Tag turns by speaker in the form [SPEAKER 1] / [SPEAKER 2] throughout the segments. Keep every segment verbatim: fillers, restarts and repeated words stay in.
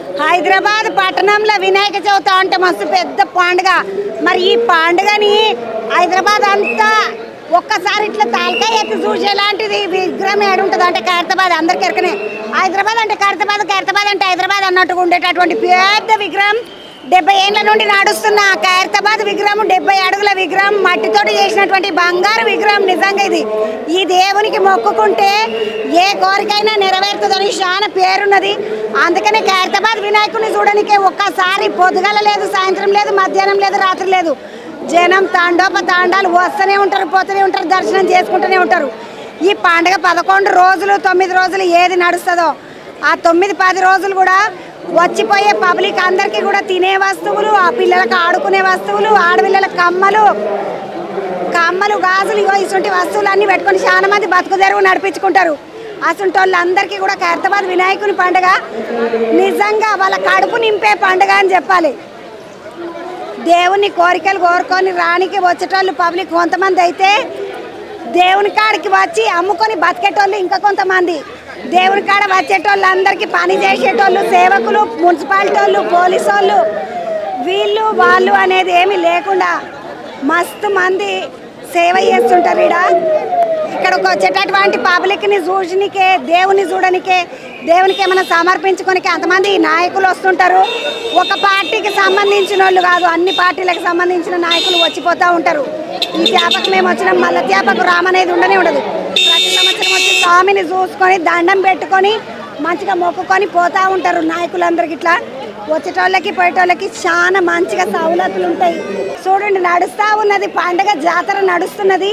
[SPEAKER 1] హైదరాబాద్ పట్టణంలో వినాయక చవితి అంటే మస్తు పెద్ద పండుగ. మరి ఈ పండుగని హైదరాబాద్ అంతా ఒక్కసారి ఇట్లా తాలకాయ ఎత్తి చూసేలాంటిది విగ్రహం ఏడుంటుంది అంటే ఖైరతాబాద్. అందరికి ఎరకనే హైదరాబాద్ అంటే ఖైరతాబాద్, ఖైరతాబాద్ అంటే హైదరాబాద్ అన్నట్టుగా ఉండేటటువంటి పెద్ద విగ్రహం. డెబ్బై ఏళ్ళ నుండి నడుస్తున్న ఖైరతాబాద్ విగ్రహం, డెబ్బై అడుగుల విగ్రహం, మట్టితోటి చేసినటువంటి బంగారు విగ్రహం. నిజంగా ఇది ఈ దేవునికి మొక్కుకుంటే ఏ కోరికైనా నెరవేరుతుందని చాలా పేరున్నది. అందుకనే ఖైరతాబాద్ వినాయకుడిని చూడడానికి ఒక్కసారి పొద్దుగల లేదు, సాయంత్రం లేదు, మధ్యాహ్నం లేదు, రాత్రి లేదు, జనం తాండోప తాండాలు వస్తూనే ఉంటారు, పోతూనే ఉంటారు, దర్శనం చేసుకుంటూనే ఉంటారు. ఈ పండుగ పదకొండు రోజులు తొమ్మిది రోజులు ఏది నడుస్తుందో ఆ తొమ్మిది పది రోజులు కూడా వచ్చిపోయే పబ్లిక్ అందరికీ కూడా తినే వస్తువులు, ఆ పిల్లలకు ఆడుకునే వస్తువులు, ఆడపిల్లలకు కమ్మలు కమ్మలు గాజులు ఇగో ఇటువంటి వస్తువులు అన్నీ పెట్టుకొని చాలా మంది బతుకు తెరువు నడిపించుకుంటారు. అసలు వాళ్ళందరికీ కూడా ఖైరతాబాద్ వినాయకుని పండుగ నిజంగా వాళ్ళ కడుపు నింపే పండుగ అని చెప్పాలి. దేవుని కోరికలు కోరుకొని రానికి వచ్చేటోళ్ళు పబ్లిక్ కొంతమంది అయితే దేవుని కాడికి వచ్చి అమ్ముకొని బతికేటోళ్ళు ఇంకా కొంతమంది. దేవుని కాడ వచ్చేటోళ్ళు అందరికీ పని చేసేటోళ్ళు, సేవకులు, మున్సిపాలిటీ వాళ్ళు, పోలీసు వాళ్ళు, వీళ్ళు వాళ్ళు అనేది ఏమీ లేకుండా మస్తు మంది సేవ చేస్తుంటారు. ఇక్కడ ఇక్కడికి వచ్చేటటువంటి పబ్లిక్ని చూడనికే, దేవుని చూడనికే, దేవునికి ఏమైనా సమర్పించుకోనికే అంతమంది నాయకులు వస్తుంటారు. ఒక పార్టీకి సంబంధించిన వాళ్ళు కాదు, అన్ని పార్టీలకు సంబంధించిన నాయకులు వచ్చిపోతూ ఉంటారు. ఈ త్యాపకు మేము వచ్చినాం, మళ్ళీ త్యాపకు రామనేది ఉండనే ఉండదు. ప్రతి సంవత్సరం వచ్చి స్వామిని చూసుకొని దండం పెట్టుకొని మంచిగా మొక్కుకొని పోతూ ఉంటారు నాయకులందరికి. ఇట్లా వచ్చేటోళ్ళకి పోయేటోళ్ళకి చాలా మంచిగా సౌలతులు ఉంటాయి. చూడండి నడుస్తూ ఉన్నది పండగ, జాతర నడుస్తున్నది.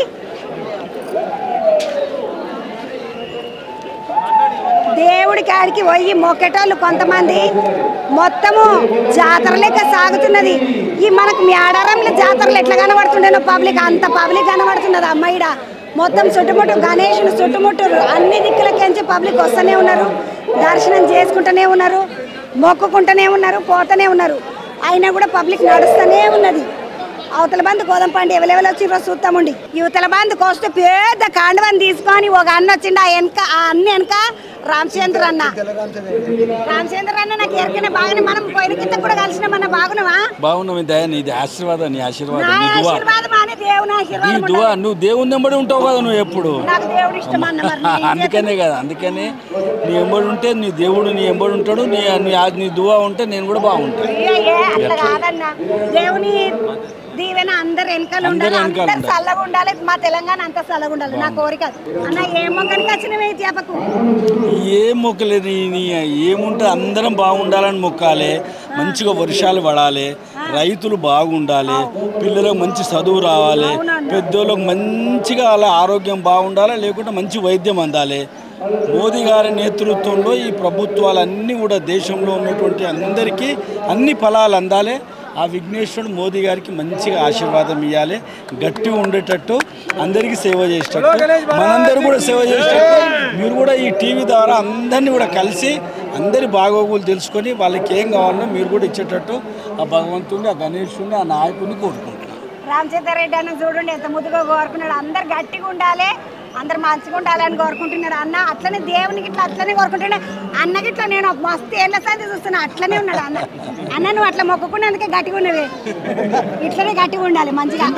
[SPEAKER 1] దేవుడి కాడికి పోయి మొక్కేటోళ్ళు కొంతమంది మొత్తము జాతర లెక్క సాగుతున్నది. ఈ మనకు మేడారంలో జాతరలు ఎట్లా కనబడుతుండేనో పబ్లిక్ అంత పబ్లిక్ కనబడుతున్నది. అమ్మాయిడ మొత్తం చుట్టుముట్టు గణేషులు చుట్టుముట్టు అన్ని దిక్కులకించి పబ్లిక్ వస్తూనే ఉన్నారు, దర్శనం చేసుకుంటూనే ఉన్నారు, మొక్కుకుంటూనే ఉన్నారు, పోతూనే ఉన్నారు. అయినా కూడా పబ్లిక్ నడుస్తూనే ఉన్నది. అవతల బంధు కోదంపండి ఎవరెవరు వచ్చిర్రో చూస్తామండి. యువతల బంధుకు వస్తే పెద్ద కాండవని తీసుకొని ఒక అన్న వచ్చిండు. ఆ వెనక ఆ అన్ని వెనక రామచంద్ర అన్న రామచంద్ర అన్న నాకు ఎరికనే బాగానే మనం పోయిన కింద కూడా కలిసినామన్న. బాగున్నావా?
[SPEAKER 2] బాగున్నావు. నీ ఆశీర్వాదం, నీ ఆశీర్వాదం, నువ్వు దేవుని నెంబడి ఉంటావు కదా నువ్వు ఎప్పుడు. అందుకనే కదా, అందుకనే నీ ఎంబడి ఉంటే నీ దేవుడు నీ ఎంబడి ఉంటాడు. నీ నీ దువా ఉంటే నేను కూడా బాగుంటాను.
[SPEAKER 1] దేవుని దీవెన అందరు వెనకాల ఉండాలి, అందరు చల్లగా ఉండాలి. మా తెలంగాణ అంతా చల్లగా ఉండాలి నా కోరిక. అన్న ఏ మొక్కనికి వచ్చినవే చేపకు
[SPEAKER 2] ఏం మొక్కలేదు, ఏముంటే అందరం బాగుండాలని మొక్కాలి. మంచిగా వర్షాలు పడాలి, రైతులు బాగుండాలి, పిల్లలకు మంచి చదువు రావాలి, పెద్దోళ్ళకు మంచిగా అలా ఆరోగ్యం బాగుండాలి, లేకుంటే మంచి వైద్యం అందాలి. మోదీ గారి నేతృత్వంలో ఈ ప్రభుత్వాలన్నీ కూడా దేశంలో ఉన్నటువంటి అందరికీ అన్ని ఫలాలు అందాలి. ఆ విఘ్నేశ్వరుడు మోదీ గారికి మంచిగా ఆశీర్వాదం ఇవ్వాలి, గట్టిగా ఉండేటట్టు, అందరికీ సేవ చేసేటట్టు, మనందరూ కూడా సేవ చేసేటట్టు మీరు కూడా ఈ టీవీ ద్వారా అందరినీ కూడా కలిసి అందరి బాగోగులు తెలుసుకొని వాళ్ళకి ఏం కావాలో మీరు కూడా ఇచ్చేటట్టు ఆ భగవంతుడిని, ఆ గణేశుడిని, ఆ నాయకుడిని కోరుకుంటున్నాను.
[SPEAKER 1] రామచంద్ర రెడ్డి అన్న చూడండి ఎంత ముద్దుగా కోరుకున్నాడు. అందరు గట్టిగా ఉండాలి, అందరు మంచిగా ఉండాలని కోరుకుంటున్నాడు అన్న. అట్లనే దేవునికి ఇట్లా అట్లనే కోరుకుంటున్నాడు అన్నకి. ఇట్లా నేను మస్తు ఏళ్ళ సంది చూస్తున్నా, అట్లనే ఉన్నాడు అన్న. అన్న నువ్వు అట్లా మొక్కుకున్నందుకే గట్టిగా ఉన్నవే, ఇట్లనే గట్టిగా ఉండాలి మంచిగా.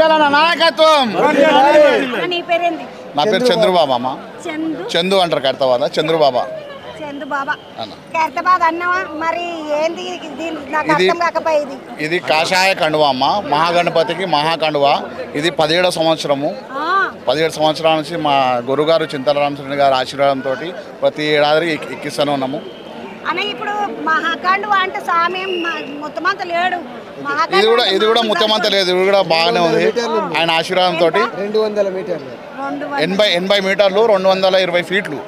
[SPEAKER 1] నీ పేరేంది?
[SPEAKER 3] నా పేరు చంద్రబాబు అమ్మ.
[SPEAKER 1] చందు
[SPEAKER 3] చందు అంటారు ఖైరతాబాద్, చంద్రబాబా.
[SPEAKER 1] చందు బాబా ఖైరతాబాద్ అన్నవా? మరి ఏంది నాకు అర్థం కాకపోయేది.
[SPEAKER 3] ఇది కాషాయ కండువా అమ్మ, మహాగణపతికి మహాకండువా. ఇది పదిహేడవ సంవత్సరము. పదిహేడు సంవత్సరాల నుంచి మా గురుగారు చింతల రామచంద్ర గారి ఆశీర్వాదంతో ప్రతి ఏడాది ఎక్కిస్తూనే ఉన్నాము.
[SPEAKER 1] అన్న ఇప్పుడు మహాకండువా అంటే స్వామి మొత్తమంత లేడు,
[SPEAKER 3] ఇది కూడా ఇది కూడా ముత్తమంత లేదు, ఇది కూడా బాగానే ఉంది. ఆయన ఆశీర్వాదంతో
[SPEAKER 4] రెండు వందల మీటర్లు
[SPEAKER 3] ఎనభై ఎనభై మీటర్లు రెండు వందల ఇరవై ఫీట్లు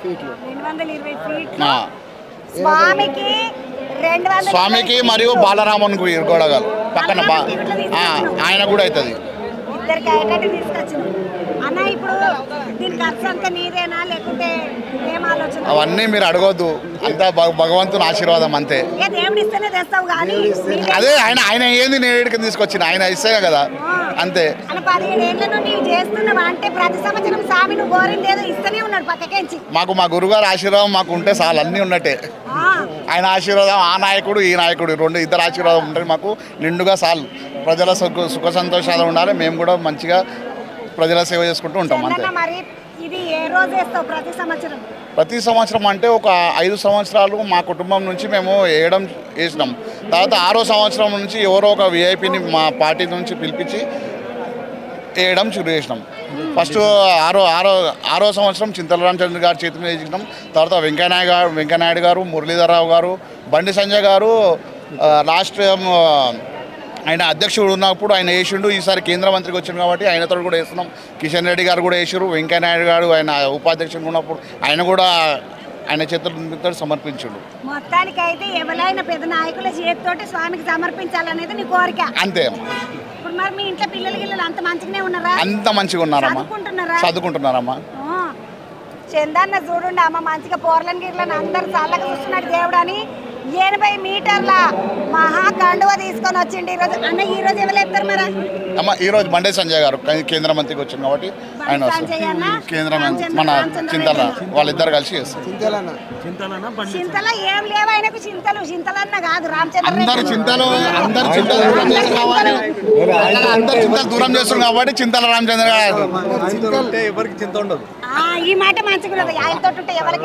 [SPEAKER 3] స్వామికి మరియు బాలరామునికి ఇరుగోడగాలు పక్కన ఆయన కూడా అవుతుంది.
[SPEAKER 1] అన్న ఇప్పుడు దీని ఖర్చు అంతా నీదేనా లేకుంటే ఏం ఆలోచన?
[SPEAKER 3] అవన్నీ మీరు అడగొద్దు, అంతా భగవంతుని ఆశీర్వాదం అంతే.
[SPEAKER 1] ఏ దేవుడు ఇస్తేనే తెస్తావు కానీ
[SPEAKER 3] అదే ఆయన ఆయన ఏంది నేడికి తీసుకొచ్చిన ఆయన ఇస్తే కదా అంతే.
[SPEAKER 1] అలా పదిహేడు ఏళ్ళ నుండి ఇవి చేస్తున్నావా అంటే ప్రతి సంవత్సరం స్వామి నువ్వు కోరింది ఏదో ఇస్తూనే ఉన్నాడు పక్కకేంచి.
[SPEAKER 3] మాకు మా గురుగారు ఆశీర్వాదం మాకు ఉంటే చాలు, అన్నీ ఉన్నట్టే. ఆయన ఆశీర్వాదం, ఆ నాయకుడు ఈ నాయకుడు రెండు ఇద్దరు ఆశీర్వాదం ఉంటుంది మాకు నిండుగా చాలు. ప్రజల సుఖ సుఖ సంతోషాలు ఉండాలి, మేము కూడా మంచిగా ప్రజల సేవ చేసుకుంటూ ఉంటాం అంతే.
[SPEAKER 1] మరి ఇది ఏ రోజు వేస్తావు ప్రతి సంవత్సరం?
[SPEAKER 3] ప్రతి సంవత్సరం అంటే ఒక ఐదు సంవత్సరాలు మా కుటుంబం నుంచి మేము వేయడం వేసినాం. తర్వాత ఆరో సంవత్సరం నుంచి ఎవరో ఒక విఐపిని మా పార్టీ నుంచి పిలిపించి వేయడం షురు చేసినాం. ఫస్ట్ ఆరో ఆరో ఆరో సంవత్సరం చింతల రామచంద్ర గారి చేతి మీద వేసినాం. తర్వాత వెంకయ్యనాయుడు గారు వెంకయ్యనాయుడు గారు మురళీధరరావు గారు, బండి సంజయ్ గారు లాస్ట్ ఆయన అధ్యక్షుడు ఉన్నప్పుడు ఆయన వేసిండు. ఈసారి కేంద్ర మంత్రికి వచ్చిండు కాబట్టి ఆయనతో కూడా వేస్తున్నాం. కిషన్ రెడ్డి గారు కూడా వేసారు. వెంకయ్యనాయుడు గారు ఆయన ఉపాధ్యక్షుడు ఉన్నప్పుడు ఆయన కూడా ఆయన చేతులతో సమర్పించుడు.
[SPEAKER 1] మొత్తానికి అయితే ఎవరైనా పెద్ద నాయకుల చేతితోటి స్వామికి సమర్పించాలనేది నీ కోరిక
[SPEAKER 3] అంతే.
[SPEAKER 1] ఇప్పుడు మరి మీ ఇంట్లో పిల్లలు గిల్లలు అంత మంచిగానే ఉన్నారా?
[SPEAKER 3] అంత మంచిగా ఉన్నారమ్మా, చదువుకుంటున్నారమ్మా.
[SPEAKER 1] చందన్న చూడండి అమ్మ మంచిగా పోర్లని గిర్లని అందరు చల్లగా చూస్తున్నాడు దేవుడు అని ఎనభై మీటర్ల మహాకండువ తీసుకొని వచ్చిండి ఈరోజు. అన్న ఈ రోజు ఎవరు ఎత్తారు మరి?
[SPEAKER 3] అమ్మ ఈ రోజు బండే సంజయ్ గారు కేంద్ర మంత్రికి వచ్చింది కాబట్టి ఆయన కేంద్ర మంత్రి మన చింతల వాళ్ళిద్దరు కలిసి చేస్తారు.
[SPEAKER 1] చింతల ఏం లేవు ఆయనకు చింతలు చింతలన్న కాదు రామచంద్ర
[SPEAKER 3] అందరు చింతలు అందరు చింతలు దూరం చేస్తున్నారు అందరు చింతలు దూరం చేస్తున్నారు కాబట్టి చింతల రామచంద్ర గారు
[SPEAKER 4] ఎవరికి చింత ఉండదు.
[SPEAKER 1] ఈ మాట మంచిగా ఆయనతో ఉంటే ఎవరికి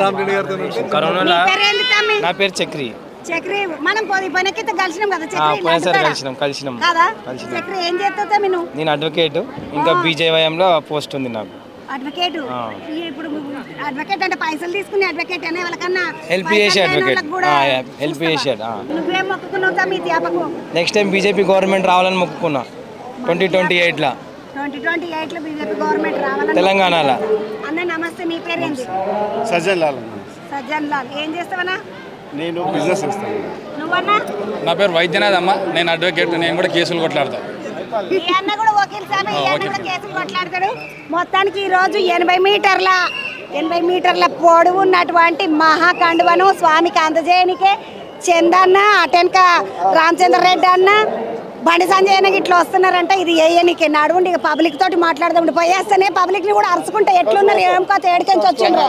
[SPEAKER 4] నా పేరు చక్రి.
[SPEAKER 1] చక్రి మనం పనికితే కలిసినాం కదా
[SPEAKER 4] కలిసినాం కలిసినాం
[SPEAKER 1] కదా. చక్రి ఏం చేస్తావు నువ్వు?
[SPEAKER 4] నేను అడ్వకేట్, ఇంకా బీజేవైఎంలో పోస్ట్ ఉంది నాకు.
[SPEAKER 1] అడ్వకేట్ ఇప్పుడు అడ్వకేట్ అంటే పైసలు తీసుకుని అడ్వకేట్ అనే వాళ్ళకన్నా
[SPEAKER 4] హెల్ప్ చేసే అడ్వకేట్ హెల్ప్ చేసాడు.
[SPEAKER 1] నువ్వేం మొక్కుకున్నావు మీ త్యాపకు?
[SPEAKER 4] నెక్స్ట్ టైం బీజేపీ గవర్నమెంట్ రావాలని మొక్కుకున్నా ట్వంటీ ట్వంటీ ఎయిట్లో
[SPEAKER 1] ట్వంటీ ట్వంటీ ఎయిట్ లో బీజేపీ గవర్నమెంట్ రావాలని
[SPEAKER 4] తెలంగాణలో.
[SPEAKER 1] అన్న నమస్తే, మీ పేరు ఏంటి?
[SPEAKER 5] సజ్జన్ లాల్.
[SPEAKER 1] సజ్జన్ లాల్. ఏం చేస్తావన్నా?
[SPEAKER 5] నేను బిజినెస్ చేస్తాను.
[SPEAKER 1] నువ్వన్నా?
[SPEAKER 6] నా పేరు వైద్యనాథ్ అమ్మ, నేను అడ్వకేట్, నేను కూడా కేసులు కొట్లాడతా.
[SPEAKER 1] ఈ అన్న కూడా వకీల్ సాబ్, ఈ అన్న కూడా కేసులు కొట్లాడతాడు. మొత్తానికి ఈ రోజు ఎనభై మీటర్ల ఎనభై మీటర్ల పొడవు ఉన్నటువంటి మహాకండువను స్వామికి అందజేయనికే చందన్న అటెనక రామచంద్ర రెడ్డి అన్న బండి సంజయ్ అన్న ఇట్లా వస్తున్నారంటే ఇది వేయనికే నడువుండి పబ్లిక్ తోటి మాట్లాడదాం. పోయేస్తేనే పబ్లిక్ ని కూడా అరుచుకుంటే ఎట్లున్నారు ఏం కాదు ఏడికెంచి వచ్చిండ్రు.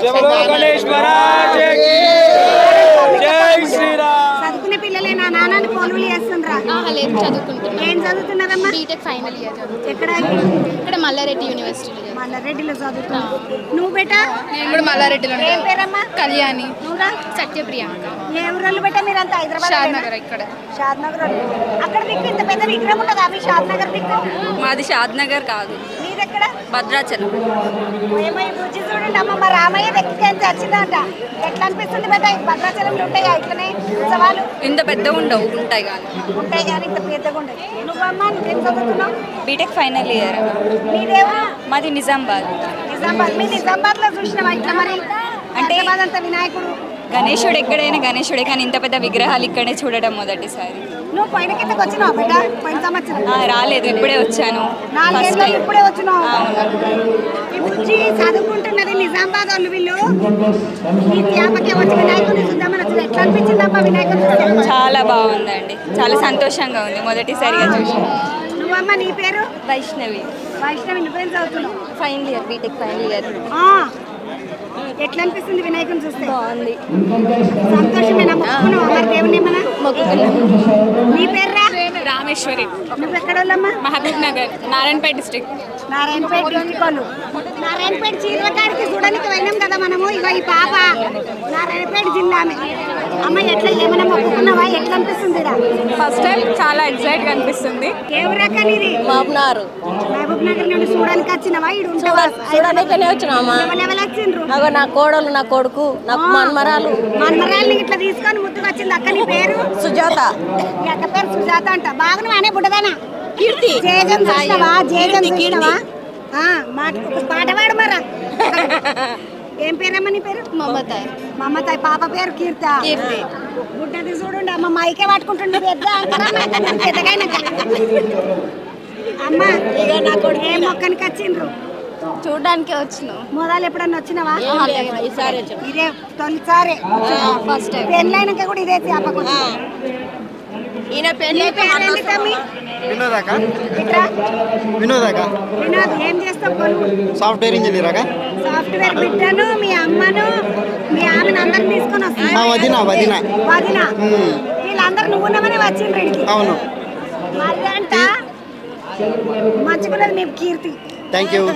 [SPEAKER 1] చదువుకునే పిల్లలే నా నాన్నని కొలువులు చేస్తుండ్రా? ఏం చదువుతున్నారమ్మా?
[SPEAKER 7] BTech final year.
[SPEAKER 1] ఎక్కడ?
[SPEAKER 7] ఇక్కడ మల్లారెడ్డి యూనివర్సిటీ.
[SPEAKER 1] మల్లారెడ్డిలో చదువుతున్నావు నువ్వు బేటా?
[SPEAKER 7] నేను కూడా మల్లారెడ్డిలో.
[SPEAKER 1] ఏం పేరమ్మా?
[SPEAKER 7] కళ్యాణి.
[SPEAKER 1] నువ్వురా?
[SPEAKER 7] సత్యప్రియాంక.
[SPEAKER 1] ఏ ఊరోళ్ళు బేటా మీరంతా? హైదరాబాద్.
[SPEAKER 7] షాద్ నగర్. ఇక్కడ
[SPEAKER 1] షాద్ నగర్. అక్కడ మీకు ఇంత పెద్ద విగ్రహం ఉండదా మీ షాద్ నగర్ మీకు?
[SPEAKER 8] మాది షాద్ నగర్ కాదు.
[SPEAKER 1] మీదెక్కడ?
[SPEAKER 8] భద్రాచలం.
[SPEAKER 1] ఏమై రుచి చూడండి అమ్మ, మా రామయ్య వ్యక్తికి వచ్చిందంట. ఎట్లా అనిపిస్తుంది బేటా? భద్రాచలంలో ఉంటాయా ఇట్లనే ఉత్సవాలు?
[SPEAKER 8] ఇంత పెద్దగా ఉండవు, ఉంటాయి కానీ.
[SPEAKER 1] ఉంటాయి కానీ ఇంత పెద్దగా ఉంటాయి. నువ్వమ్మా నువ్వేం చదువుతున్నావు?
[SPEAKER 8] BTech final year.
[SPEAKER 1] మీదేవా?
[SPEAKER 8] మాది నిజామాబాద్.
[SPEAKER 1] నిజామాబాద్. మీ నిజామాబాద్ లో చూసినావా ఇట్లా మరి? అంటే అంత వినాయకుడు
[SPEAKER 8] గణేశుడు ఎక్కడైనా గణేశుడే, కానీ ఇంత పెద్ద విగ్రహాలు ఇక్కడే చూడడం మొదటిసారి.
[SPEAKER 1] నువ్వు పైన కిందకి వచ్చినావు బేటా? పైన సంవత్సరం
[SPEAKER 8] రాలేదు, ఇప్పుడే వచ్చాను.
[SPEAKER 1] నాలుగేళ్ళు ఇప్పుడే వచ్చినావు. ఈ బుజ్జి చదువుకుంటున్నది నిజామాబాద్ వాళ్ళు. వీళ్ళు ఈ త్యాపకే వచ్చి వినాయకుడిని చూద్దామని వచ్చి ఎట్లా అనిపించింది అమ్మ వినాయకుడు?
[SPEAKER 8] చాలా బాగుందండి, చాలా సంతోషంగా ఉంది మొదటిసారిగా చూసి.
[SPEAKER 1] నువ్వమ్మ నీ పేరు?
[SPEAKER 8] వైష్ణవి.
[SPEAKER 1] వైష్ణవి. నువ్వేం చదువుతున్నావు?
[SPEAKER 8] Final year, BTech final year.
[SPEAKER 1] ఎట్లా అనిపిస్తుంది వినాయకుని చూస్తే?
[SPEAKER 8] బాగుంది,
[SPEAKER 1] సంతోషమేనా? మొక్కుకున్నావా మరి దేవుని ఏమన్నా?
[SPEAKER 8] మొక్కుకున్నాను.
[SPEAKER 1] నీ పేరు రా?
[SPEAKER 8] రామేశ్వరి.
[SPEAKER 1] నువ్వు ఎక్కడ వాళ్ళమ్మా?
[SPEAKER 8] Mahabubnagar, Narayanpet district.
[SPEAKER 1] Narayanpet district వాళ్ళు. నారాయణపేట చీరలకాడికి చూడడానికి వెళ్ళాం కదా మనము. ఇక ఈ పాప నారాయణపేట జిల్లామే. అమ్మ ఎట్లా ఏమైనా మొక్కుకున్నావా? ఎట్లా అనిపిస్తుంది?
[SPEAKER 8] ఫస్ట్ టైం చాలా ఎక్సైట్ గా అనిపిస్తుంది.
[SPEAKER 1] ఏ ఊరక్క నీది?
[SPEAKER 8] మహబూబ్ నగర్.
[SPEAKER 1] మహబూబ్ నగర్ నుండి చూడడానికి వచ్చినవా? ఇడు
[SPEAKER 8] చూడడానికనే వచ్చినామా?
[SPEAKER 1] ఎవరు వచ్చిండ్రు?
[SPEAKER 8] నా కోడలు, నా కొడుకు, నాకు మన్మరాలు.
[SPEAKER 1] మన్మరాల్ని ఇట్లా తీసుకొని ముద్దుకు వచ్చింది. అక్క నీ పేరు?
[SPEAKER 8] సుజాత.
[SPEAKER 1] ఈ అక్క పేరు సుజాత అంట. బాగున్నావా అనే బుడ్డదానా? కీర్తి. జేజం చూసినావా? జేజం చూసినావా? మాట ఒక పాట పాడు మరా. ఏం పేరమ్మా నీ పేరు?
[SPEAKER 7] మమతాయ్.
[SPEAKER 1] మమతాయ్. పాప పేరు కీర్త.
[SPEAKER 7] కీర్తి.
[SPEAKER 1] బుడ్డది చూడండి అమ్మ, మైకే పట్టుకుంటుండే పెద్ద పెద్దగైనాక. అమ్మ ఇక నా కొడుకు ఏ మొక్కనికి వచ్చిండ్రు?
[SPEAKER 7] చూడడానికి వచ్చినావు
[SPEAKER 1] మొదలు ఎప్పుడన్నా వచ్చినావా ఇదే తొలిసారి
[SPEAKER 7] ఫస్ట్ టైం
[SPEAKER 1] పెళ్ళైనాక కూడా ఇదే జ్ఞాపకం ఈయన పెళ్ళి
[SPEAKER 9] వినోదాక
[SPEAKER 1] ఇట్రా
[SPEAKER 9] వినోదాక
[SPEAKER 1] వినోద్ ఏం చేస్తావు కొలువు
[SPEAKER 9] సాఫ్ట్వేర్ ఇంజనీర్ అక్క
[SPEAKER 1] సాఫ్ట్వేర్ బిడ్డను మీ అమ్మను మీ ఆమెను అందరిని తీసుకొని వస్తా
[SPEAKER 9] వదిన వదిన
[SPEAKER 1] వదిన వీళ్ళందరూ నువ్వు ఉన్నామని వచ్చిండ్రు ఇడికి
[SPEAKER 9] అవును
[SPEAKER 1] మరి అంట మంచిగున్నది మీ కీర్తి
[SPEAKER 9] థ్యాంక్ యూ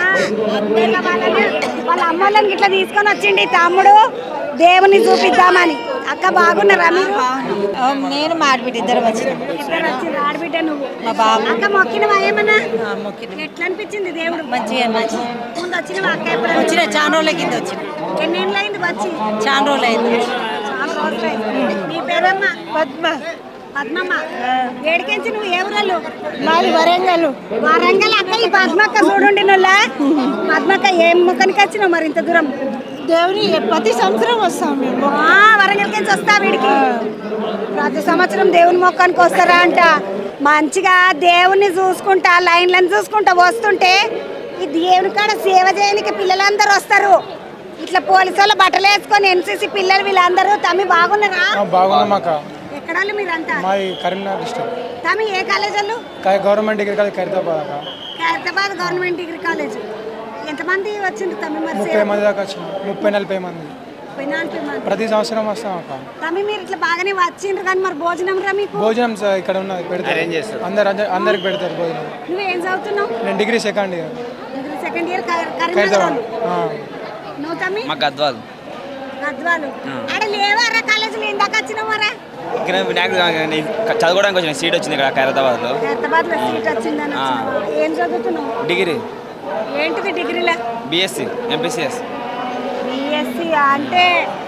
[SPEAKER 1] వాళ్ళ అమ్మోళ్ళని ఇట్లా తీసుకొని వచ్చిండి తమ్ముడు దేవుని చూపిద్దామని అక్క బాగున్నారా మీరు
[SPEAKER 10] నేను మా ఆడబిడ్డ ఇద్దరు వచ్చిన
[SPEAKER 1] ఇద్దరు వచ్చిండ్రు ఆడబిడ్డ నువ్వు అక్క మొక్కినవా ఏమన్నా ఎట్లా అనిపించింది దేవుడు
[SPEAKER 10] మంచిగా మంచిగా
[SPEAKER 1] ముందు వచ్చినవా అక్క ఎప్పుడు
[SPEAKER 10] వచ్చిన చాలా రోజుల కింద వచ్చిన
[SPEAKER 1] ఎన్నేళ్ళు అయింది వచ్చి
[SPEAKER 10] చాలా రోజులు అయింది
[SPEAKER 1] చాలా రోజులు అయింది నీ పేరమ్మ
[SPEAKER 10] పద్మ
[SPEAKER 1] పద్మమ్మ ఏడికెంచి నువ్వు ఏ ఊరలు
[SPEAKER 10] మాది వరంగల్
[SPEAKER 1] వరంగల్ అక్క ఈ పద్మక్క చూడండి నువ్వుల పద్మక్క ఏం ముఖానికి వచ్చినావు మరి ఇంత దూరం
[SPEAKER 10] దేవుని ప్రతి సంవత్సరం వస్తాం మేము
[SPEAKER 1] వరంగల్కి వస్తా వీడికి ప్రతి సంవత్సరం దేవుని మొక్కానికి వస్తారా అంట మంచిగా దేవుణ్ణి చూసుకుంటా లైన్లను చూసుకుంటా వస్తుంటే ఈ దేవుని కాడ సేవ చేయడానికి పిల్లలందరూ వస్తారు ఇట్లా పోలీసు వాళ్ళు బట్టలు వేసుకొని ఎన్సీసీ పిల్లలు వీళ్ళందరూ తమ్మి బాగున్నారా
[SPEAKER 11] బాగున్నామక్క
[SPEAKER 1] ఎక్కడ మీరంతా
[SPEAKER 11] మాది కరీంనగర్ డిస్ట్రిక్ట్
[SPEAKER 1] తమ్మి ఏ కాలేజ్ వాళ్ళు
[SPEAKER 11] గవర్నమెంట్ డిగ్రీ కాలేజ్ ఖైరతాబాద్ అక్క
[SPEAKER 1] ఖైరతాబాద్ గవర్నమెంట్ డిగ్రీ కాలేజ్ ఎంతమంది వచ్చిండ్రు తమ్మి మరి
[SPEAKER 11] ముప్పై మంది దాకా వచ్చిన ముప్పై నలభై మంది
[SPEAKER 1] ముప్పై నలభై మంది
[SPEAKER 11] ప్రతి సంవత్సరం వస్తాం అక్క
[SPEAKER 1] తమ్మి మీరు ఇట్లా బాగానే వచ్చిండ్రు కానీ మరి భోజనం రా మీకు
[SPEAKER 11] భోజనం స- ఇక్కడ ఉన్నది పెడతారు అందరు అందరికి పెడతారు భోజనం
[SPEAKER 1] నువ్వేం చదువుతున్నావు
[SPEAKER 11] నేను degree second year
[SPEAKER 1] degree second year Karimnagar
[SPEAKER 11] Khairatabad
[SPEAKER 1] నువ్వు తమ్మి
[SPEAKER 4] మా గద్వాల్
[SPEAKER 1] గద్వాలు ఆడ లేవారా కాలేజీలో ఇందాక వచ్చినావు మరా
[SPEAKER 4] ఇక్కడ వినాయకుడు చదువుకోవడానికి వచ్చిన సీట్ వచ్చింది ఇక్కడ ఖైరతాబాద్లో
[SPEAKER 1] హైదరాబాద్ లో సీట్ వచ్చిందని వచ్చినావా? ఏం చదువుతున్నావు
[SPEAKER 4] డిగ్రీ
[SPEAKER 1] ఏంటిది డిగ్రీలా
[SPEAKER 4] బీఎస్సీ ఎంపీసీఎస్
[SPEAKER 1] బిఎస్సి అంటే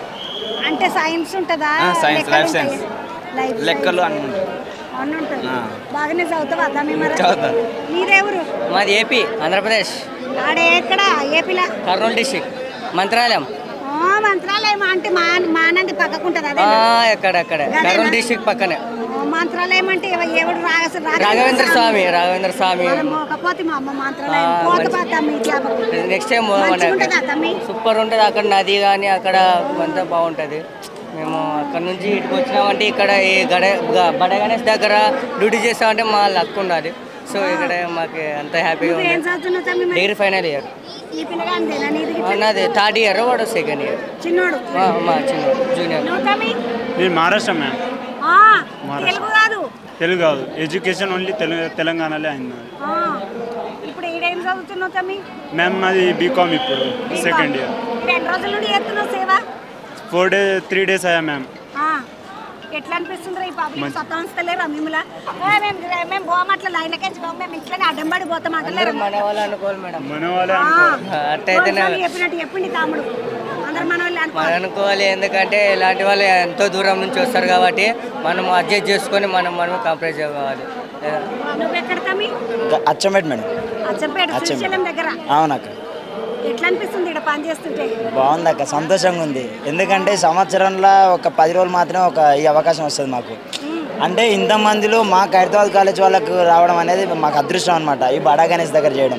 [SPEAKER 1] అంటే సైన్స్ ఉంటుందా
[SPEAKER 4] సైన్స్ లైఫ్ సైన్స్
[SPEAKER 1] లైఫ్
[SPEAKER 4] లెక్కలు అన్నీ
[SPEAKER 1] అన్నీ ఉంటుంది బాగానే చదువుతావా తమ్మి మరి
[SPEAKER 4] చదువుతా
[SPEAKER 1] మీరెవరు
[SPEAKER 10] మాది ఏపీ ఆంధ్రప్రదేశ్
[SPEAKER 1] ఆడే ఎక్కడ ఏపీలా
[SPEAKER 10] కర్నూలు డిస్ట్రిక్ట్ మంత్రాలయం
[SPEAKER 1] ఆ, మంత్రాలయం అంటే మా మానంది పక్కకుంటది అదే
[SPEAKER 10] ఎక్కడ అక్కడ కర్నూలు డిస్ట్రిక్ట్ పక్కనే
[SPEAKER 1] మంత్రాలయం అంటే ఎవ- ఎవడు రాగ-
[SPEAKER 10] రాఘవేంద్ర స్వామి రాఘవేంద్ర స్వామి
[SPEAKER 1] మనం పోకపోతే మా అమ్మ మంత్రాలయం పోకపోతే తమ్మి జ్ఞాపకం
[SPEAKER 10] నెక్స్ట్ టైం
[SPEAKER 1] మంచిగుంటదా తమ్మి
[SPEAKER 10] సూపర్ ఉంటుంది అక్కడ నది కానీ అక్కడ అంతా బాగుంటుంది మేము అక్కడ నుంచి ఇటుకు వచ్చినామంటే ఇక్కడ ఈ గడ గ- బడ గణేష్ దగ్గర డ్యూటీ చేస్తామంటే మా లక్ ఉండాలి సో ఇక్కడ మాకు అంత హ్యాపీగా
[SPEAKER 1] నువ్వు ఏం
[SPEAKER 10] ఉంది
[SPEAKER 1] చదువుతున్నావు తమ్మి మరి?
[SPEAKER 10] డిగ్రీ ఫైనల్ ఇయర్
[SPEAKER 1] ఈ పిల్లగాందేనా నీది గిట్ల?
[SPEAKER 10] నాది థర్డ్ ఇయర్ వాడు సెకండ్ ఇయర్
[SPEAKER 1] చిన్నోడు
[SPEAKER 10] మా చిన్న జూనియర్
[SPEAKER 1] నువ్వు తమ్మి
[SPEAKER 5] నేను మహారాష్ట్ర మ్యామ్
[SPEAKER 1] ఆ, తెలుగు కాదు
[SPEAKER 5] తెలుగు కాదు ఎడ్యుకేషన్ ఓన్లీ తెలుగు తెలంగాణలో అయింది
[SPEAKER 1] ఆ, ఇప్పుడు ఈడేం చదువుతున్నావు తమ్మి
[SPEAKER 5] మ్యామ్ నాది బీకామ్ ఇప్పుడు సెకండ్ ఇయర్
[SPEAKER 1] ఇప్పుడు ఎన్ని రోజుల నుండి చేస్తున్నావు సేవ
[SPEAKER 5] ఫోర్ డే త్రీ డేస్ అయ్యా మ్యామ్
[SPEAKER 1] ఆ, ఎట్లా అనిపిస్తుంది ఈ పబ్లిక్ సతాంస్తలేరా మిమ్మల్ని ఏ, మేము మేము పోమట్ల లైన్లకెంచి పోము మేము ఇంట్లోనే అడ్డం పడి పోతాం అంటలేరు
[SPEAKER 10] మన వాళ్ళు అనుకోవాలి మేడం
[SPEAKER 5] మన వాళ్ళే
[SPEAKER 10] అట్టయితేనే
[SPEAKER 1] చెప్పినట్టు చెప్పింది తమ్ముడు అందరు మన వాళ్ళు అనుకో
[SPEAKER 10] మనం అనుకోవాలి ఎందుకంటే ఇలాంటి వాళ్ళు ఎంతో దూరం నుంచి వస్తారు కాబట్టి మనం అడ్జస్ట్ చేసుకొని మనం మనం కాంప్రమైజ్ అవ్వాలి
[SPEAKER 1] నువ్వు ఎక్కడ తమ్మి
[SPEAKER 9] అచ్చంపేట మేడం
[SPEAKER 1] అచ్చంపేట శ్రీశైలం దగ్గర
[SPEAKER 9] అవునక్క
[SPEAKER 1] ఎట్లా అనిపిస్తుంది ఇక్కడ పని చేస్తుంటే
[SPEAKER 9] బాగుందక్క సంతోషంగా ఉంది ఎందుకంటే సంవత్సరంలో ఒక పది రోజులు మాత్రమే ఒక ఈ అవకాశం వస్తుంది మాకు అంటే ఇంతమందిలో మా హైదరాబాద్ కాలేజ్ వాళ్ళకు రావడం అనేది మాకు అదృష్టం అనమాట ఈ బడా గణేష్ దగ్గర చేయడం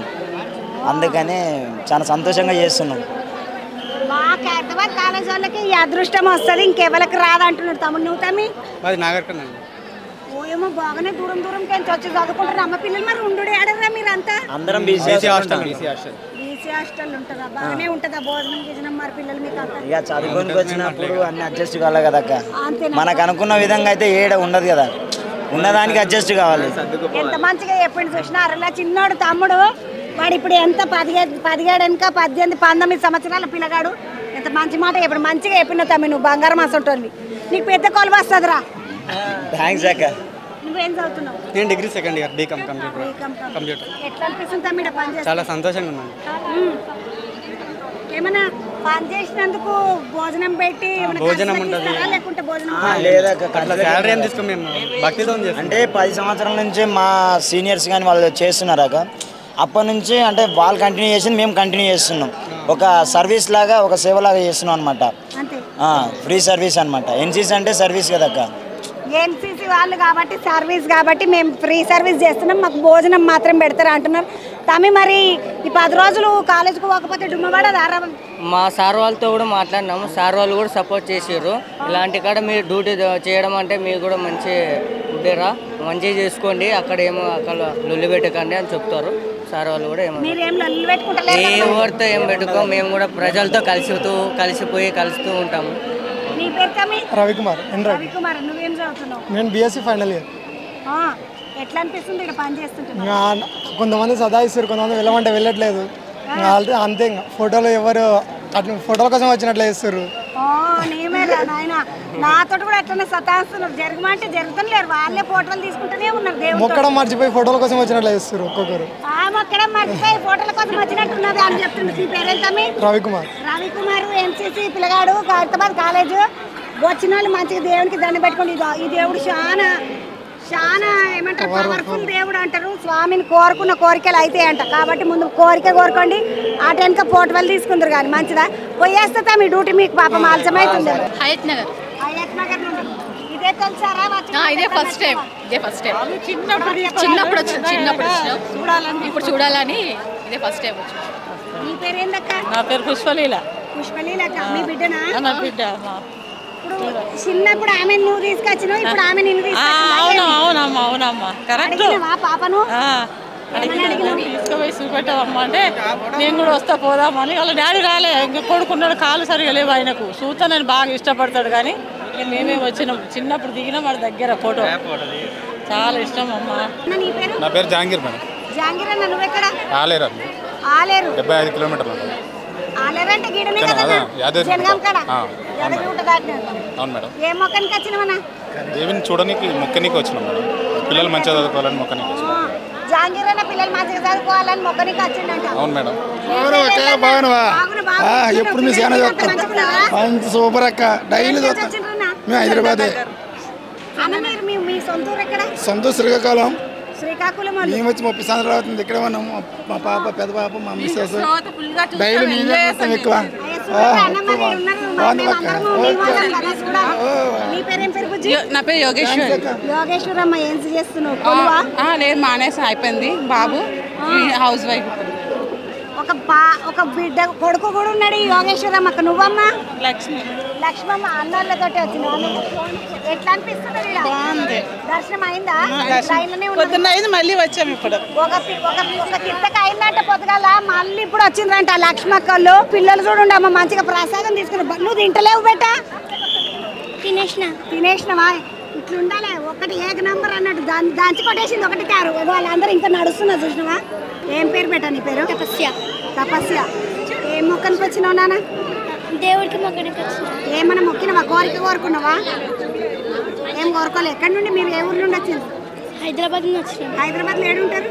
[SPEAKER 9] అందుకని చాలా సంతోషంగా చేస్తున్నాం
[SPEAKER 1] మా హైదరాబాద్ కాలేజ్ వాళ్ళకి ఈ అదృష్టం వస్తుంది ఇంకెవరికి రాదంటున్నాడు తమ్ముడు నువ్వు తమ్మి
[SPEAKER 11] మాది నాగర్కర్ణ
[SPEAKER 1] ఓ ఏమో బాగానే దూరం దూరం కెంచి వచ్చి చదువుకుంటారు అమ్మ పిల్లలు మరి ఉండు ఆడరా మీరంతా
[SPEAKER 9] అందరం బీసీ హాస్టల్
[SPEAKER 1] బీసీ హాస్టల్ ఉంటుందా బాగానే ఉంటుందా భోజనం గిజనం మరి పిల్లలు మీకు అంతా
[SPEAKER 9] ఇక చదువుకోనికి వచ్చినప్పుడు అన్ని అడ్జస్ట్ కావాలి కదా అక్క
[SPEAKER 1] అంతేనా
[SPEAKER 9] మనకు అనుకున్న విధంగా అయితే ఏడ ఉండదు కదా ఉన్నదానికి అడ్జస్ట్ కావాలి
[SPEAKER 1] ఎంత మంచిగా ఎప్పుడు చూసినారు చిన్నోడు తమ్ముడు వాడు ఇప్పుడు ఎంత పదిహేడు పదిహేడు వెనుక పద్దెనిమిది పంతొమ్మిది సంవత్సరాల పిల్లగాడు ఎంత మంచి మాట ఇప్పుడు మంచిగా చెప్పిన తమ్మి నువ్వు బంగారం అసంటోనివి నీకు పెద్ద కొలువు వస్తుందిరా
[SPEAKER 9] థ్యాంక్స్ అక్క
[SPEAKER 1] నువ్వేం చదువుతున్నావు
[SPEAKER 11] నేను degree second year BCom computer computer
[SPEAKER 1] ఎట్లా అనిపిస్తుంది తమ్మి ఈడ పని చేస్తే?
[SPEAKER 11] చాలా సంతోషంగా ఉన్నాను
[SPEAKER 1] ఉమ్. ఏమన్నా పని చేసినందుకు భోజనం పెట్టి ఏమన్నా
[SPEAKER 11] భోజనం
[SPEAKER 1] ఖర్చులకు
[SPEAKER 11] ఉంటుంది.
[SPEAKER 1] ఇస్తారా? లేకుంటే భోజనం
[SPEAKER 9] లేదక్క
[SPEAKER 11] అట్లా శాలరీ ఏం తీసుకో మేము భక్తితో చేస్తాం
[SPEAKER 9] అంటే పది సంవత్సరాల నుంచి మా సీనియర్స్ కానీ వాళ్ళు చేస్తున్నారాక అప్పటి నుంచి అంటే వాళ్ళు కంటిన్యూ చేసింది మేము కంటిన్యూ చేస్తున్నాం ఒక సర్వీస్ లాగా ఒక సేవ లాగా చేస్తున్నాం అనమాట
[SPEAKER 1] అంతే
[SPEAKER 9] ఫ్రీ సర్వీస్ అనమాట ఎన్సీసీ అంటే సర్వీస్ కదక్క
[SPEAKER 1] ఎన్సీసీ వాళ్ళు కాబట్టి సర్వీస్ కాబట్టి మేము ఫ్రీ సర్వీస్ చేస్తున్నాం మాకు భోజనం మాత్రం పెడతారు అంటున్నారు తమ్మి మరి ఈ పది రోజులు కాలేజీకి పోకపోతే డుమ్మబడదా?
[SPEAKER 10] మా సార్ వాళ్ళతో కూడా మాట్లాడినాము. సార్ వాళ్ళు కూడా సపోర్ట్ చేసారు. ఇలాంటి కాడ మీరు డ్యూటీ చేయడం అంటే మీరు కూడా మంచి ఉండేరా, మంచిగా చేసుకోండి, అక్కడ ఏమో అక్కడ లొల్లి పెట్టకండి అని చెప్తారు. సార్ వాళ్ళు కూడా ఏమో ఏ ఎవరితో ఏం పెట్టుకో, మేము కూడా ప్రజలతో కలిసితూ కలిసిపోయి కలుస్తూ ఉంటాము.
[SPEAKER 11] రవికుమార్.
[SPEAKER 1] రవికుమార్, నువ్వేం చదువుతున్నావు?
[SPEAKER 11] నేను బీఎస్సీ ఫైనల్ ఇయర్.
[SPEAKER 1] ఎట్లా అనిపిస్తుంది ఇక్కడ పని చేస్తుంటున్నా?
[SPEAKER 11] కొంతమంది సదాయిస్తారు, కొంతమంది వెళ్ళమంటే వెళ్ళట్లేదు. అంతే ఇంకా ఫోటోలు ఎవరు ఫోటోల కోసం వచ్చినట్లు చేస్తారు.
[SPEAKER 1] నాతో కూడా అట్లనే సతాస్తున్నారు. జరగమంటే జరుగుతలేరు, వాళ్ళే ఫోటోలు తీసుకుంటూనే ఉన్నారు. దేవుడు
[SPEAKER 11] మొక్కడం మర్చిపోయి ఫోటోల కోసం వచ్చినట్లు చేస్తారు ఒక్కొక్కరు.
[SPEAKER 1] మొక్కడం మర్చిపోయి ఫోటోల కోసం వచ్చినట్టున్నది అని చెప్తుంది. మీ పేరేంటమ్మి?
[SPEAKER 11] రవికుమార్.
[SPEAKER 1] రవికుమార్ ఎన్సీసీ పిల్లగాడు, హైదరాబాద్ కాలేజ్. వచ్చిన వాళ్ళు మంచిగా దేవునికి దండం పెట్టుకోండి. ఈ దేవుడు చాలా చాలా ఏమంటారు, పవర్ఫుల్ దేవుడు అంటారు. స్వామిని కోరుకున్న కోరికలు అయితే అంట. కాబట్టి ముందు కోరిక కోరుకోండి, అటు వెనుక ఫోటోలు తీసుకుందరు కానీ మంచిదా. పోయేస్తా మీ డ్యూటీ, మీకు పాపం ఆలస్యమవుతుంది.
[SPEAKER 7] హయత్ నగర్.
[SPEAKER 1] హయత్ నగర్ నుండి ఇదే తెలుసారా?
[SPEAKER 7] ఇదే ఫస్ట్ టైం. ఇదే ఫస్ట్ టైం. చిన్నప్పుడు చిన్నప్పుడు వచ్చింది చిన్నప్పుడు వచ్చినాం చూడాలని, ఇప్పుడు చూడాలని ఇదే ఫస్ట్ టైం వచ్చింది.
[SPEAKER 1] మీ పేరేందక్క?
[SPEAKER 12] నా పేరు పుష్పలీల.
[SPEAKER 1] పుష్పలీలక్క, మీ బిడ్డనా?
[SPEAKER 12] నా బిడ్డ.
[SPEAKER 1] ఇప్పుడు చిన్నప్పుడు ఆమె నువ్వు తీసుకొచ్చినావు, ఇప్పుడు ఆమె నిన్ను
[SPEAKER 12] తీసుకొచ్చినావు. అవునమ్మా అవునమ్మా కరెక్ట్.
[SPEAKER 1] పాపను
[SPEAKER 12] తీసుకుపోయి చూపెట్టావమ్మా అంటే నేను కూడా వస్తా పోదామని. వాళ్ళ డాడీ రాలే, ఇంకా కొడుకున్నాడు, కాలు సరిగా లేవు ఆయనకు. చూస్తా నేను బాగా ఇష్టపడతాడు కానీ మేమే వచ్చినాం. చిన్నప్పుడు దిగినాం వాడి దగ్గర ఫోటో, చాలా ఇష్టం అమ్మా.
[SPEAKER 13] నా పేరు జాంగీర్ మేడం.
[SPEAKER 1] జాంగీర్ అన్న, నువ్వు ఎక్కడ?
[SPEAKER 13] ఆలేరు.
[SPEAKER 1] ఆలేరు
[SPEAKER 13] డెబ్బై ఐదు కిలోమీటర్లు.
[SPEAKER 1] ఆలేరు అంటే గిడనే కదా, జనగాం కాడ.
[SPEAKER 13] అవును మేడం.
[SPEAKER 1] ఏ మొక్కనికి వచ్చినావన్నా?
[SPEAKER 13] దేవిని చూడడానికి మొక్కనికి వచ్చినాం మేడం. పిల్లలు మంచిగా చదువుకోవాలని మొక్కనికి వచ్చినాం.
[SPEAKER 1] జాంగీర్ అన్న పిల్లలు మంచిగా చదువుకోవాలని మొక్కనికి వచ్చిందంట.
[SPEAKER 13] అవును మేడం.
[SPEAKER 14] ఎప్పుడు మీ సేన మంచి సూపర్ అక్క. డైలీ మేము హైదరాబాద్.
[SPEAKER 1] అన్న మీరు మీ మీ సొంత ఊరు ఎక్కడ?
[SPEAKER 14] సొంత శ్రీకాకుళం.
[SPEAKER 1] శ్రీకాకుళం.
[SPEAKER 14] మేము వచ్చి ముప్పై సంవత్సరాలు అవుతుంది ఇక్కడ ఉన్నాము. మా పాప పెద్ద పాప మా మిస్సెస్ డైలీ మేమే వస్తాం ఎక్కువ.
[SPEAKER 12] నా పేరు యోగేశ్వర్.
[SPEAKER 1] యోగేశ్వర్ అమ్మ, ఏం చేస్తున్నావు?
[SPEAKER 12] లేదు, మానేసి అయిపోయింది. బాబు హౌస్ వైఫ్.
[SPEAKER 1] ఒక బా ఒక బిడ్డ కొడుకు కూడా ఉన్నాడు ఈ యోగేశ్వరమ్మ. నువ్వమ్మా?
[SPEAKER 12] లక్ష్మి.
[SPEAKER 1] లక్ష్మమ్మ, అన్నోళ్ళతోటి వచ్చిన ఎట్లా అనిపిస్తుంది?
[SPEAKER 12] బాగుంది.
[SPEAKER 1] దర్శనం అయిందా?
[SPEAKER 12] పొద్దున్న అయింది, మళ్ళీ వచ్చాము ఇప్పుడు.
[SPEAKER 1] ఒక ఒక కిందకి అయిందంటే పొద్దుగాల, మళ్ళీ ఇప్పుడు వచ్చిందంట లక్ష్మక్కళ్ళు. పిల్లలు చూడండి అమ్మ, మంచిగా ప్రసాదం తీసుకుని. నువ్వు తింటలేవు బెట్ట?
[SPEAKER 7] తినేసిన.
[SPEAKER 1] తినేసినవా? ఇట్లా ఉండాలి. ఒకటి ఏక నంబర్ అన్నట్టు దాన్ని దంచి కొట్టేసింది ఒకటి కారు. వాళ్ళందరూ ఇంకా నడుస్తున్నా చూసినవా? ఏం పేరు పెట్టా నీ పేరు?
[SPEAKER 7] తపస్య.
[SPEAKER 1] తపస్య. ఏం మొక్కనికి వచ్చినావు నాన్న?
[SPEAKER 7] దేవుడికి మొక్కనికి వచ్చిన.
[SPEAKER 1] ఏమన్నా మొక్కినవా? కోరిక కోరుకున్నావా? ఏం కోరుకోవాలి? ఎక్కడి నుండి మీరు ఏ ఊరు నుండి వచ్చింది?
[SPEAKER 7] హైదరాబాద్ నుంచి వచ్చిన.
[SPEAKER 1] హైదరాబాద్లో ఏడుంటారు?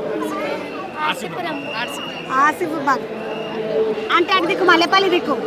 [SPEAKER 1] ఆసిఫాబాద్ అంటే అటు దిక్కు మల్లెపల్లి దిక్కు.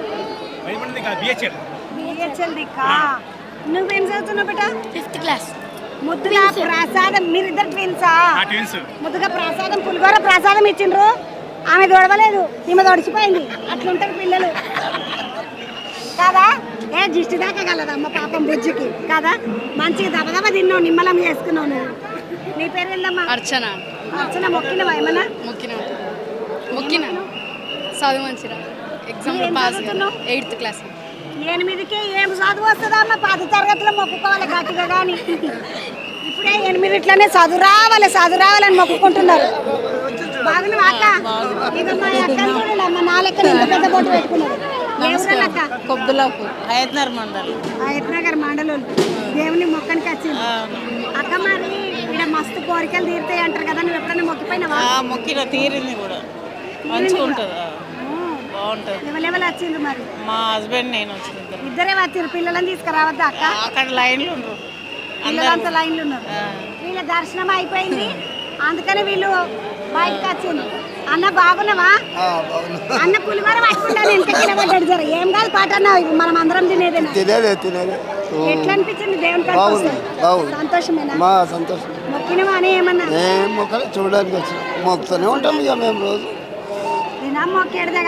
[SPEAKER 1] బిహెచ్ఎల్ దిక్కా. నువ్వేం చదువుతున్నావు బేటా?
[SPEAKER 7] Fifth class.
[SPEAKER 1] ముద్దుగా ప్రసాదం, మీరిద్దరు ట్విన్సా? ముద్దుగా ప్రసాదం, పులిగోర ప్రసాదం ఇచ్చిండ్రు. ఆమె దొడవలేదు, ఈమె దొడిచిపోయింది. అట్లుంటారు పిల్లలు కదా. ఏ దిష్టి దాకా కలదు అమ్మ పాపం బుజ్జికి కదా. మంచిగా దబదబ తిన్నావు, నిమ్మలం చేసుకున్నావు. నువ్వు నీ పేరు ఏందమ్మా?
[SPEAKER 7] అర్చన.
[SPEAKER 1] అర్చన, మొక్కినవా ఏమన్నా?
[SPEAKER 7] మొక్కిన మొక్కిన చదువు మంచిగా. ఎగ్జామ్ పాస్ అవుతున్నావు. Eighth class.
[SPEAKER 1] ఎనిమిదికి ఏం చదువు వస్తుందా అమ్మ? పది తరగతిలో మొక్కుకోవాలి గట్టిగా. కానీ ఇప్పుడే ఎనిమిదిట్లోనే చదువు రావాలి చదువు రావాలని మొక్కుకుంటున్నారు. బాగున్నా అక్క? ఇక మా అక్కని చూడండి అమ్మ, నా లెక్క ఇంత పెద్ద బొట్టు పెట్టుకున్నారు. ఎవరక్క?
[SPEAKER 12] కొబ్బులాపూర్, హయత్నగర్ మండలం.
[SPEAKER 1] హయత్నగర్ మండలం. దేవుని మొక్కనికి వచ్చింది అక్క. మరి ఇక్కడ మస్తు కోరికలు తీరుతాయి అంటారు కదా, నువ్వు ఎప్పుడైనా మొక్కిపోయినావా?
[SPEAKER 12] మొక్కిన తీరింది కూడా, మంచిగా ఉంటుంది, బాగుంటుంది.
[SPEAKER 1] ఎవరెవరు వచ్చిండ్రు మరి?
[SPEAKER 12] మా హస్బెండ్ నేను వచ్చింది.
[SPEAKER 1] ఇద్దరే వచ్చిండ్రు. పిల్లలని తీసుకురావద్దా అక్క?
[SPEAKER 12] అక్కడ లైన్లు ఉండరు,
[SPEAKER 1] పిల్లలంతా లైన్లు ఉన్నారు. వీళ్ళ దర్శనం అయిపోయింది, అందుకని వీళ్ళు బయటకు వచ్చింది. అన్న బాగున్నావా? అన్న పులిహోర పట్టుకుంటాను ఎంత కిలబడ్డాడు జర. ఏం కాదు పాట అన్న, మనం అందరం తినేదేనా?
[SPEAKER 14] తినేదే తినేదే.
[SPEAKER 1] ఎట్లా అనిపించింది దేవుని సంతోషమేనా?
[SPEAKER 14] సంతోషం.
[SPEAKER 1] మొక్కినవా అని ఏమన్నా?
[SPEAKER 14] ఏం మొక్కలు చూడడానికి వచ్చిన మొక్కుతూనే ఉంటాం ఇక మేము రోజు.
[SPEAKER 1] మొక్కేడదే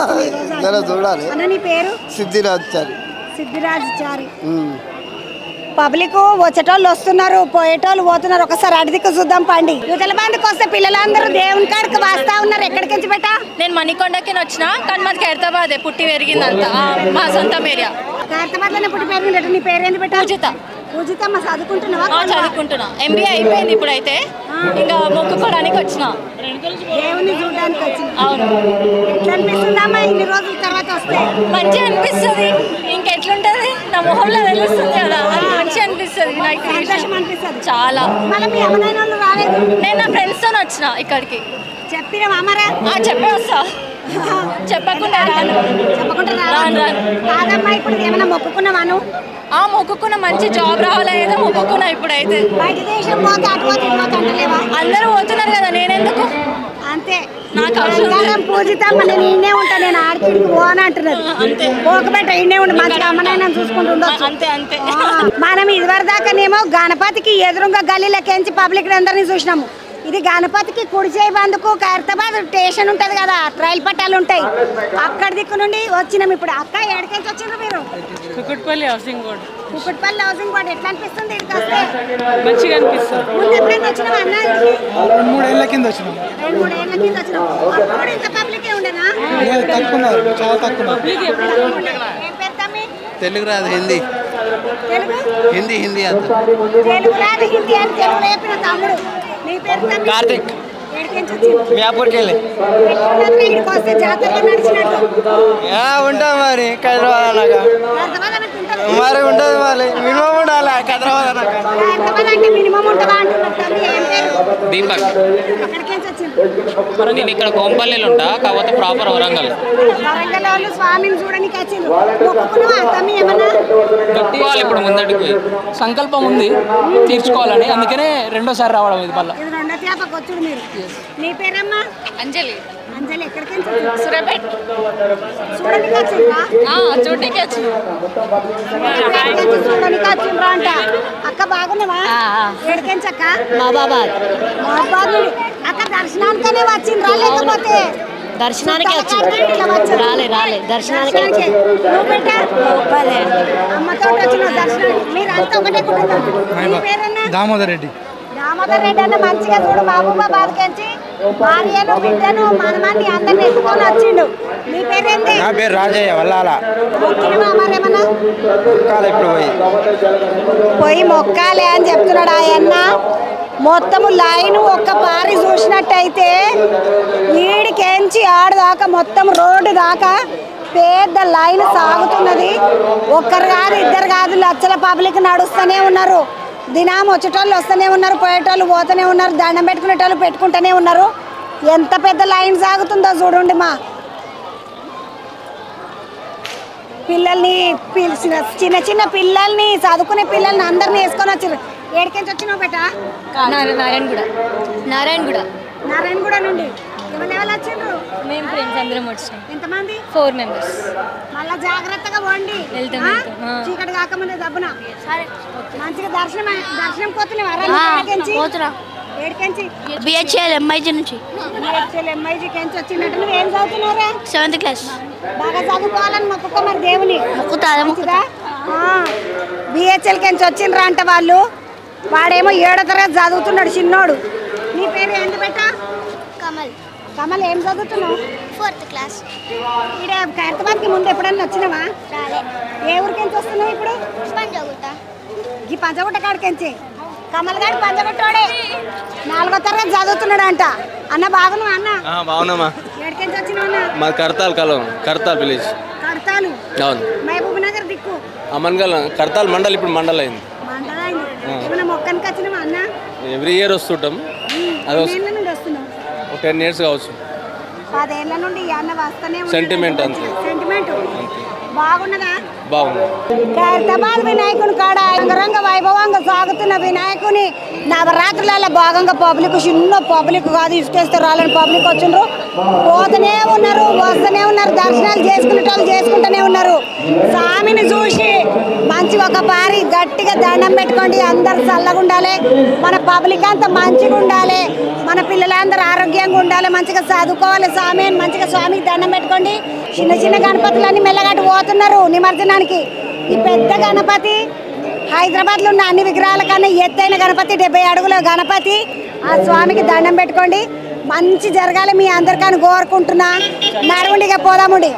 [SPEAKER 1] కదా చూడాలి. అన్న నీ పేరు?
[SPEAKER 14] సిద్ధిరాజ్ చారి.
[SPEAKER 1] సిద్ధిరాజ్ చారి. పబ్లిక్ వచ్చేటోళ్ళు వస్తున్నారు, పోయేటోళ్ళు పోతున్నారు. ఒకసారి అడిదికి చూద్దాం పండి. యువతల బందికి వస్తే పిల్లలందరూ దేవుని కాడికి వస్తా ఉన్నారు. ఎక్కడికి పెట్టా?
[SPEAKER 7] నేను మణికొండకి వచ్చిన, కానీ మాది ఖైరతాబాదే, పుట్టి పెరిగిందంతా మా సొంతం ఏరియా.
[SPEAKER 1] ఖైరతాబాద్ లోనే పుట్టి పెరిగిందట. నీ పేరేంది పెట్టా?
[SPEAKER 7] పూజిత.
[SPEAKER 1] పూజితమ్మ చదువుకుంటున్నావా?
[SPEAKER 7] చదువుకుంటున్నా, ఎంబీఏ అయిపోయింది. ఇప్పుడైతే ఇంకా మొక్కుకోవడానికి వచ్చిన,
[SPEAKER 1] దేవుని చూడడానికి వచ్చిన.
[SPEAKER 7] అవును.
[SPEAKER 1] ఎట్లా అనిపిస్తుందమ్మా ఇన్ని రోజుల తర్వాత వస్తే?
[SPEAKER 7] మంచిగా అనిపిస్తుంది. ఇంకెట్లుంటది, నా మొహంలో తెలుస్తుంది కదా, మంచిగా అనిపిస్తుంది. నాకు
[SPEAKER 1] సంతోషం అనిపిస్తుంది
[SPEAKER 7] చాలా.
[SPEAKER 1] మళ్ళీ మీ అమ్మనాయన వాళ్ళు రాలేదు?
[SPEAKER 7] నేను నా ఫ్రెండ్స్ తో వచ్చిన ఇక్కడికి.
[SPEAKER 1] చెప్పిన అమ్మరా?
[SPEAKER 7] చెప్పే వస్తా, చెప్పకుండా రాను.
[SPEAKER 1] చెప్పకుండా
[SPEAKER 7] రాను రాను.
[SPEAKER 1] కాదమ్మా, ఇప్పుడు ఏమైనా మొక్కుకున్నావాను?
[SPEAKER 7] ఆ మొక్కుకున్న మంచి జాబ్ రావాలేదో మొక్కుకున్నా. ఇప్పుడైతే
[SPEAKER 1] బయట దేశం పోతే అటు పోతే ఇటు పోతే అంటలేవా?
[SPEAKER 7] అందరూ పోతున్నారు కదా, నేనెందుకు?
[SPEAKER 1] అంతే.
[SPEAKER 7] నాకు
[SPEAKER 1] అవసరం పూజితమ్మ, నేను ఈయనే ఉంటా, నేను ఆడికి పోను అంటున్నది.
[SPEAKER 7] అంతే.
[SPEAKER 1] పోకబెట్ట ఈయనే ఉండి మంచిగా అమ్మనైనా చూసుకుంటుండొచ్చు.
[SPEAKER 7] అంతే అంతే.
[SPEAKER 1] మనం ఇదివరకు దాకానేమో గణపతికి ఎదురుగా గల్లీలకెంచి పబ్లిక్ అందరినీ చూసినాము. ఇది గణపతికి కుడి చేయి బందుకు ఖైరతాబాద్ స్టేషన్ ఉంటది కదా, రైలు పట్టాలు ఉంటాయి, అక్కడ దిక్కు నుండి వచ్చినాం. ఇప్పుడు అక్క ఎక్కడికి వచ్చిండ్రు మీరు?
[SPEAKER 12] Kukatpally housing board.
[SPEAKER 1] Kukatpally housing board. ఎట్లా అనిపిస్తుంది ఇక్కడికి వస్తే?
[SPEAKER 12] మంచిగా అనిపిస్తుంది.
[SPEAKER 1] ముందు ఎప్పుడైనా వచ్చినావా అన్న?
[SPEAKER 11] రెండు మూడేళ్ల కింద వచ్చినాం.
[SPEAKER 1] రెండు మూడేళ్ల కింద వచ్చినాం. అప్పుడు ఇంత పబ్లిక్ ఉండేనా?
[SPEAKER 11] తక్కువ, చాలా తక్కువ.
[SPEAKER 1] ఏం పేరు తమ్మి?
[SPEAKER 15] తెలుగు రాదు, హిందీ.
[SPEAKER 1] తెలుగు
[SPEAKER 15] హిందీ హిందీ అంత
[SPEAKER 1] తెలుగు రాదు, హిందీ అని తెలుగు రేపిన తమ్ముడు. నీ పేరు తమ్మి?
[SPEAKER 4] కార్తిక్.
[SPEAKER 1] ఎక్కడికి వచ్చింది?
[SPEAKER 4] మియాపూర్కి వెళ్ళి.
[SPEAKER 1] ఇక్కడికి వస్తే జాతరలో నడిచినట్టు
[SPEAKER 4] ఉంటాం మరి హైదరాబాద్ అన్నాక మరి ఉంటుంది మరి మినిమం ఉండాలి హైదరాబాద్ అన్నాక.
[SPEAKER 1] హైదరాబాద్ అంటే మినిమం ఉంటుందా అంటున్నారు. తమ్మి ఏం పేరు?
[SPEAKER 16] దీపక్.
[SPEAKER 1] ఎక్కడికి వచ్చింది?
[SPEAKER 16] నేను ఇక్కడ కోంపల్లిలో ఉంటా, కాకపోతే ప్రాపర్ వరంగల్.
[SPEAKER 1] వరంగల్ వాళ్ళు స్వామిని చూడడానికి వచ్చింది. మొక్కుకున్నావా తమ్మి ఏమన్నా?
[SPEAKER 16] మొక్కుకోవాలి ఇప్పుడు ముందటికి.
[SPEAKER 17] సంకల్పం ఉంది తీర్చుకోవాలని, అందుకనే రెండోసారి రావడం ఇది మళ్ళీ.
[SPEAKER 1] ఇది రెండో చేపకు వచ్చుడు మీరు. నీ పేరమ్మా?
[SPEAKER 7] అంజలి.
[SPEAKER 1] అంజలి ఎక్కడికి వచ్చింది?
[SPEAKER 7] సూర్యాపేట.
[SPEAKER 1] చూడడానికి వచ్చిందా?
[SPEAKER 7] చూడడానికి వచ్చింది.
[SPEAKER 1] చూడడానికి వచ్చిండ్రా అంట. అక్క బాగున్నావా? ఎక్కడికి అక్క?
[SPEAKER 18] మహాబాద్.
[SPEAKER 1] మహాబాద్ నుండి. అక్క దర్శనానికనే వచ్చిండ్రా లేకపోతే
[SPEAKER 18] దర్శనానికి వచ్చి రాలే రాలే దర్శనానికి
[SPEAKER 1] నువ్వు పెట్టా? అమ్మతో వచ్చిన దర్శనానికి. మీరు అంతా ఒకటే కుటుంబం. నీ పేరన్నా?
[SPEAKER 11] దామోదర్ రెడ్డి.
[SPEAKER 1] దామోదర్ రెడ్డి అన్న మంచిగా చూడు, మహబూబాబాద్ నుంచి భార్యను బిడ్డను మనమాన్ని అందరిని ఎత్తుకొని వచ్చిండు. నీ పేరేంటి?
[SPEAKER 4] నా పేరు రాజయ్య వల్లాల.
[SPEAKER 1] మొక్కినవా మరేమన్నా?
[SPEAKER 4] మొక్కాలి ఇప్పుడు పోయి
[SPEAKER 1] పోయి మొక్కాలే అని చెప్తున్నాడు ఆయన. మొత్తము లైన్ ఒక్క పారి చూసినట్టయితే ఈడికెంచి ఆడదాకా మొత్తం రోడ్డు దాకా పెద్ద లైన్ సాగుతున్నది. ఒక్కరు కాదు, ఇద్దరు కాదు, లక్షల పబ్లిక్ నడుస్తూనే ఉన్నారు. దినాము వచ్చేటోళ్ళు వస్తూనే ఉన్నారు, పోయేటోళ్ళు పోతూనే ఉన్నారు, దండం పెట్టుకునేటోళ్ళు పెట్టుకుంటూనే ఉన్నారు. ఎంత పెద్ద లైన్ సాగుతుందో చూడండి. మా పిల్లల్ని పిలిచిన చిన్న చిన్న పిల్లల్ని చదువుకునే పిల్లల్ని అందరినీ వేసుకొని వచ్చారు. ఏడికెంచి వచ్చినావు బేట?
[SPEAKER 7] నారాయణగూడ. నారాయణగూడ.
[SPEAKER 1] నారాయణగూడ నుండి ఎవరు వచ్చిండ్రు?
[SPEAKER 7] మేము ఫ్రెండ్స్ అందరం వచ్చినాం.
[SPEAKER 1] ఎంతమంది?
[SPEAKER 7] Four members.
[SPEAKER 1] మళ్ళా జాగ్రత్తగా పోండి,
[SPEAKER 7] వెళ్తాం.
[SPEAKER 1] చీకటి కాకముందే దబ్బున. మంచిగా దర్శనం దర్శనం పోతున్నావా? ఏడికెంచి?
[SPEAKER 18] బిహెచ్ఎల్ ఎంఐజీ నుంచి.
[SPEAKER 1] బిహెచ్ఎల్ ఎంఐజీ కెంచి వచ్చినట్టు. నువ్వు ఏం చదువుతున్నారా?
[SPEAKER 18] Seventh class.
[SPEAKER 1] బాగా చదువుకోవాలని మొక్కుకో మరి దేవుని.
[SPEAKER 18] మొక్కుతా మొక్కుతా.
[SPEAKER 1] బిహెచ్ఎల్ కెంచి వచ్చిండ్రా అంట వాళ్ళు. వాడేమో ఏడో తరగతి చదువుతున్నాడు చిన్నోడు. నీ పేరు ఏంటి బెట్ట?
[SPEAKER 18] కమల్.
[SPEAKER 1] కమల్ ఏం చదువుతున్నావు?
[SPEAKER 18] Fourth class.
[SPEAKER 1] ఇక్కడ ఖైరతాబాద్కి ముందు ఎప్పుడన్నా వచ్చినావా? ఏ ఊరికెంచి వస్తున్నావు ఇప్పుడు?
[SPEAKER 18] పంజాగుట్ట.
[SPEAKER 1] ఈ పంచగుట్ట కాడికెంచి. కమల్ గారు పంచగుట్టోడే, నాలుగో తరగతి చదువుతున్నాడు అంట. అన్న బాగున్నావా? అన్న
[SPEAKER 19] బాగున్నామా?
[SPEAKER 1] ఎక్కడికెంచి వచ్చినావు అన్న?
[SPEAKER 19] మా కర్తాల్ కాలం, కర్తాల్ విలేజ్.
[SPEAKER 1] కడతాలు.
[SPEAKER 19] అవును.
[SPEAKER 1] మహబూబ్ నగర్ దిక్కు.
[SPEAKER 19] అమన్గల్ కర్తాల్ మండల్, ఇప్పుడు మండల్ అయింది.
[SPEAKER 1] మండలైంది. ఏమైనా మొక్కనికి వచ్చినావా అన్న?
[SPEAKER 19] ఎవ్రీ ఇయర్ వస్తుంటాం. అది
[SPEAKER 1] ఎన్నేళ్ళ నుండి వస్తున్నావు?
[SPEAKER 19] ఒక టెన్ ఇయర్స్ కావచ్చు.
[SPEAKER 1] పదేళ్ల నుండి ఈ అన్న వస్తూనే
[SPEAKER 19] సెంటిమెంట్ అంతే.
[SPEAKER 1] సెంటిమెంట్ బాగున్నదా?
[SPEAKER 19] బాగుంది.
[SPEAKER 1] ఖైరతాబాద్ వినాయకుని కాడ అంగరంగ వైభవంగా సాగుతున్న వినాయకుని నవరాత్రులలో భాగంగా పబ్లిక్, చిన్న పబ్లిక్ కాదు, ఇసుకేస్తే రాలని పబ్లిక్ వచ్చిండ్రు. పోతూనే ఉన్నారు, వస్తూనే ఉన్నారు, దర్శనాలు చేసుకునేటోళ్ళు చేసుకుంటూనే ఉన్నారు. స్వామిని చూసి మంచి ఒక పారి గట్టిగా దండం పెట్టుకోండి. అందరు చల్లగా ఉండాలి, మన పబ్లిక్ అంతా మంచిగా ఉండాలి, మన పిల్లలందరూ ఆరోగ్యంగా ఉండాలి, మంచిగా చదువుకోవాలి. స్వామి మంచిగా స్వామికి దండం పెట్టుకోండి. చిన్న చిన్న గణపతులన్నీ మెల్లగట్టు పోతున్నారు నిమజ్జనానికి. ఈ పెద్ద గణపతి హైదరాబాద్లో ఉన్న అన్ని విగ్రహాల కన్నా ఎత్తైన గణపతి డెబ్బై అడుగుల గణపతి. ఆ స్వామికి దండం పెట్టుకోండి. మంచి జరగాలి మీ అందరికని కోరుకుంటున్నా. నడుముడిగా పోదాముడి.